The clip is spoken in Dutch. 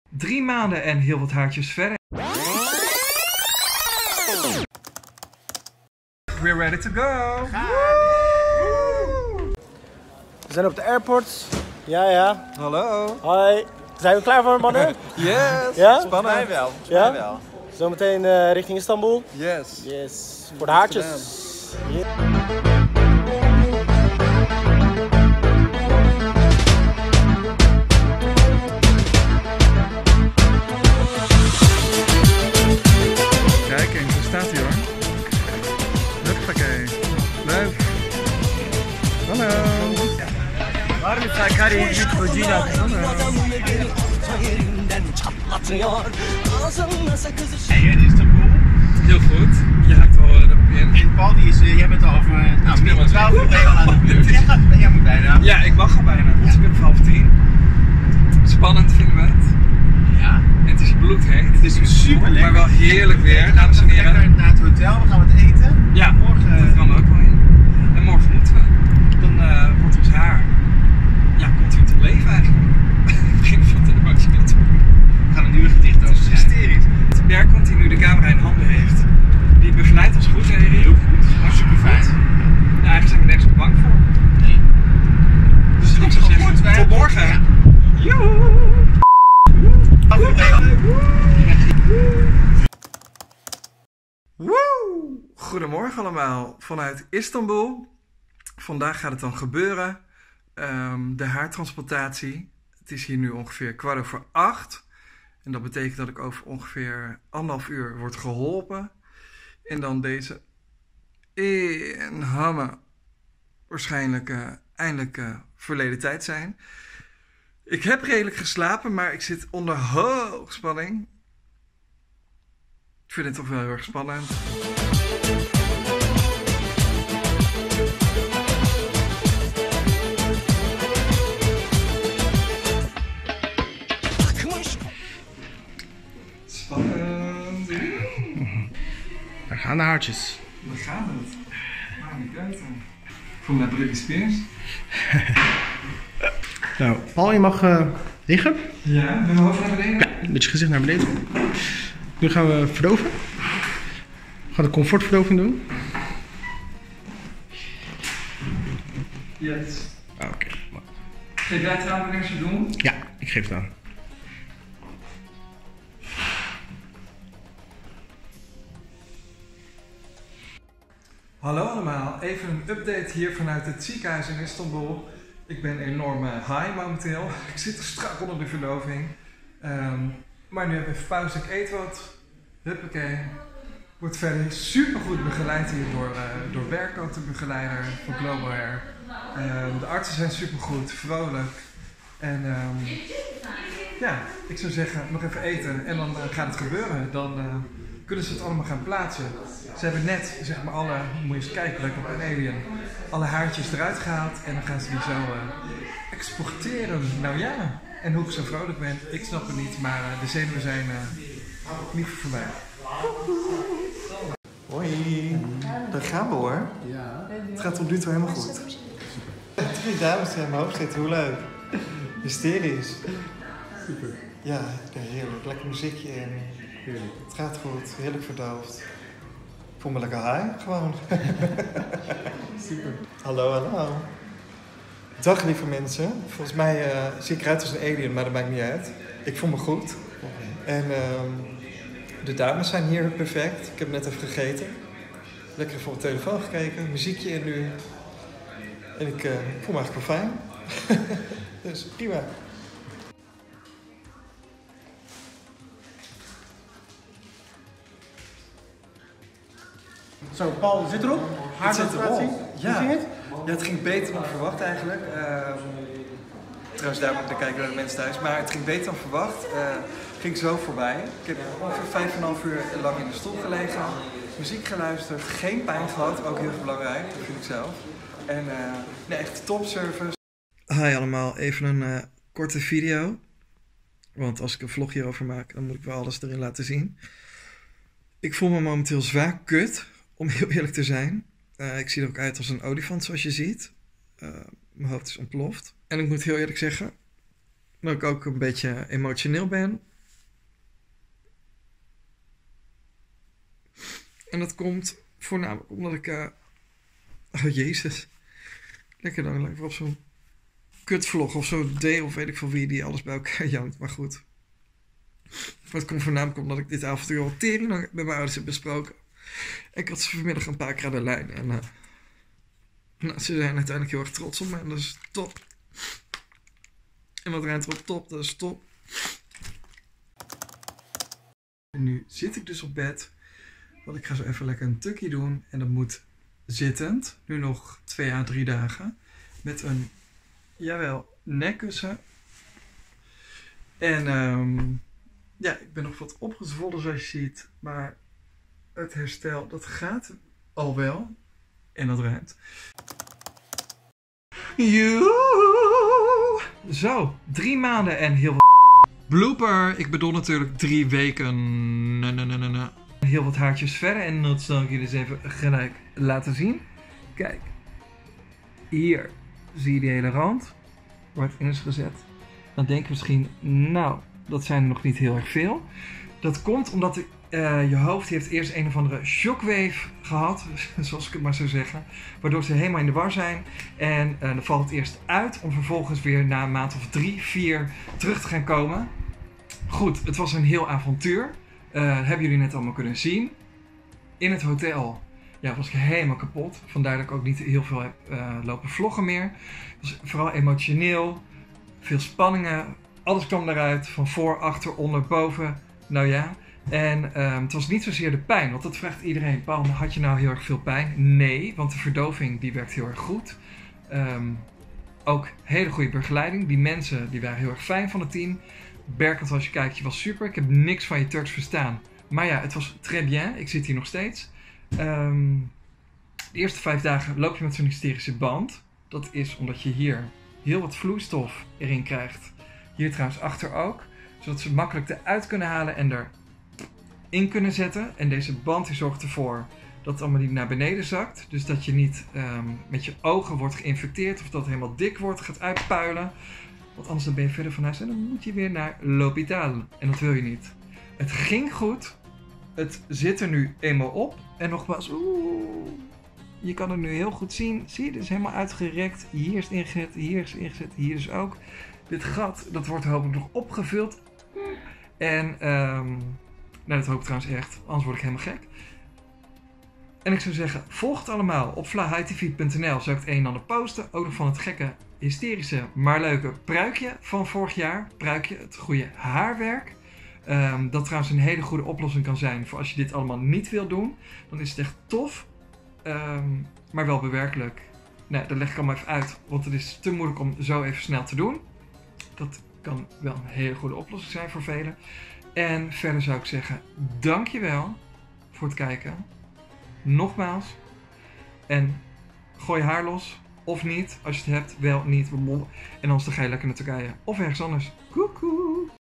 3 maanden en heel wat haartjes verder. We're ready to go! We zijn op de airport. Ja. Hallo! Hoi. Zijn we klaar voor, mannen? Yes! Ja? Spannend! Mij wel. Ja? Mij wel. Zometeen richting Istanbul. Yes! Yes. Voor de haartjes. Kijk eens, daar staat hij hoor. Huppakee. Leuk. Hallo. Var mı Sakarya İzmit Kocaeli? En jij in Istanbul? Heel goed. Je haakt wel erop in. En Paul, jij bent al over minstens 12 uur al aan de beurt. Jij moet bijna. Ja, ik mag al bijna. Het is weer om 9:30. Spannend vinden we het. Ja. En het is bloedheet. Het is super lekker. Maar wel heerlijk weer, dames en We gaan heren. naar het hotel, we gaan wat eten. Ja, Morgen. dat kan er ook wel in. En morgen moeten we. Dan wordt ons haar continu te leven eigenlijk. Ik begin van te emotioneel te worden. We gaan een nieuwe gedicht over schrijven. Hysterisch. Berkant die nu de camera in handen heeft, die begeleidt ons goed, hè, Erik? Heel goed. Hartstikke Fijn. goed. Ja, eigenlijk zijn we nergens bang voor. Nee. Dus ik zou zeggen, tot morgen. Ja. Joe! Woe! Goedemorgen allemaal vanuit Istanbul. Vandaag gaat het dan gebeuren. De haartransplantatie. Het is hier nu ongeveer 7:15. En dat betekent dat ik over ongeveer 1,5 uur word geholpen. En dan deze in Hamme waarschijnlijk eindelijk verleden tijd zijn. Ik heb redelijk geslapen, maar ik zit onder hoogspanning. Ik vind het toch wel heel erg spannend. Spannend. Daar gaan de haartjes. Daar gaat het. Maar niet uit. Ik voel me naar Britney Spears. Nou, Paul, je mag liggen. Ja, met mijn hoofd naar beneden. Ja, met je gezicht naar beneden. Nu gaan we verdoven. We gaan de comfortverdoving doen. Yes. Oké. Geef jij het aan wanneer ze doen? Ja, ik geef het aan. Hallo allemaal, even een update hier vanuit het ziekenhuis in Istanbul. Ik ben enorm high momenteel. Ik zit er strak onder de verdoving. Maar nu heb ik even pauze, ik eet wat. Huppakee. Wordt verder super goed begeleid hier door Berko, de begeleider van Global Hair. De artsen zijn super goed, vrolijk. En ja, ik zou zeggen, nog even eten en dan gaat het gebeuren. Dan kunnen ze het allemaal gaan plaatsen. Ze hebben net, zeg maar, moet je eens kijken, lekker op een alien, alle haartjes eruit gehaald en dan gaan ze die zo exporteren. Nou ja, en hoe ik zo vrolijk ben, ik snap het niet, maar de zenuwen zijn niet voorbij. Hoi, daar gaan we hoor. Ja. Het gaat tot nu toe helemaal goed. 3 dames die aan mijn hoofd zitten, hoe leuk. Hysterisch. Super. Ja, heerlijk. Lekker muziekje in. Heerlijk. Het gaat goed, heerlijk verdoofd. Ik voel me lekker high, gewoon. Super. Hallo. Dag lieve mensen. Volgens mij zie ik eruit als een alien, maar dat maakt niet uit. Ik voel me goed. En de dames zijn hier perfect. Ik heb net even gegeten. Lekker voor mijn telefoon gekeken. Muziekje in nu. En ik voel me eigenlijk wel fijn. Dus prima. Zo, Paul, zit erop? Het zit erop. Ja. Hoe ging het? Ja, het ging beter dan verwacht eigenlijk. Trouwens, daar moet ik naar kijken naar de mensen thuis. Maar het ging beter dan verwacht. Het ging zo voorbij. Ik heb ongeveer 5,5 uur lang in de stoel gelegen. Muziek geluisterd. Geen pijn gehad. Ook heel belangrijk. Dat vind ik zelf. En echt topservice. Hi allemaal. Even een korte video. Want als ik een vlog hierover maak, dan moet ik wel alles erin laten zien. Ik voel me momenteel zwaar kut. Om heel eerlijk te zijn. Ik zie er ook uit als een olifant zoals je ziet. Mijn hoofd is ontploft. En ik moet heel eerlijk zeggen dat ik ook een beetje emotioneel ben. En dat komt voornamelijk omdat ik... oh jezus. Lekker dan lekker op zo'n kutvlog of zo deed. Of weet ik veel wie die alles bij elkaar jankt. Maar goed. Maar het komt voornamelijk omdat ik dit avontuur al tering met mijn ouders heb besproken. Ik had ze vanmiddag een paar keer aan de lijn. En nou, ze zijn uiteindelijk heel erg trots op me. En dat is top. En wat rijdt erop top, dat is top. En nu zit ik dus op bed. Want ik ga zo even lekker een tukkie doen. En dat moet zittend. Nu nog 2 à 3 dagen. Met een, jawel, nekkussen. En ja, ik ben nog wat opgezwollen zoals je ziet. Maar het herstel, dat gaat al wel. En dat ruimt. Joe! Zo, 3 maanden en heel wat blooper. Ik bedoel natuurlijk 3 weken. Heel wat haartjes verder. En dat zal ik jullie eens even gelijk laten zien. Kijk. Hier zie je die hele rand. Waar het in is gezet. Dan denk je misschien, nou, dat zijn er nog niet heel erg veel. Dat komt omdat je hoofd heeft eerst een of andere shockwave gehad, zoals ik het maar zou zeggen. Waardoor ze helemaal in de war zijn. En dan valt het eerst uit om vervolgens weer na een maand of 3, 4 terug te gaan komen. Goed, het was een heel avontuur. Hebben jullie net allemaal kunnen zien. In het hotel was ik helemaal kapot. Vandaar dat ik ook niet heel veel heb lopen vloggen meer. Het was vooral emotioneel. Veel spanningen. Alles kwam eruit. Van voor, achter, onder, boven. Nou ja. En het was niet zozeer de pijn. Want dat vraagt iedereen. Paul, had je nou heel erg veel pijn? Nee, want de verdoving die werkt heel erg goed. Ook hele goede begeleiding. Die mensen die waren heel erg fijn van het team. Berkelt, als je kijkt, je was super. Ik heb niks van je Turks verstaan. Maar ja, het was très bien. Ik zit hier nog steeds. De eerste 5 dagen loop je met zo'n hysterische band. Dat is omdat je hier heel wat vloeistof erin krijgt. Hier trouwens achter ook. Zodat ze makkelijk eruit kunnen halen en erin kunnen zetten. En deze band die zorgt ervoor dat het allemaal niet naar beneden zakt. Dus dat je niet met je ogen wordt geïnfecteerd. Of dat het helemaal dik wordt, gaat uitpuilen. Want anders dan ben je verder van huis en dan moet je weer naar l'hôpital. En dat wil je niet. Het ging goed. Het zit er nu eenmaal op. En nogmaals, je kan het nu heel goed zien. Zie je, het is helemaal uitgerekt. Hier is het ingezet, hier is het ingezet, hier is ook. Dit gat, dat wordt hopelijk nog opgevuld. En, dat hoop ik trouwens echt. Anders word ik helemaal gek. En ik zou zeggen, volg het allemaal. Op flyhightv.nl zou ik het een en ander posten. Ook nog van het gekke, hysterische, maar leuke pruikje van vorig jaar. Pruikje, het goede haarwerk. Dat trouwens een hele goede oplossing kan zijn voor als je dit allemaal niet wil doen. Dan is het echt tof, maar wel bewerkelijk. Nee, dat leg ik allemaal even uit, want het is te moeilijk om zo even snel te doen. Dat kan wel een hele goede oplossing zijn voor velen. En verder zou ik zeggen, dankjewel voor het kijken. Nogmaals. En gooi haar los. Of niet, als je het hebt, wel, niet. En anders dan ga je lekker naar Turkije. Of ergens anders. Koekoe.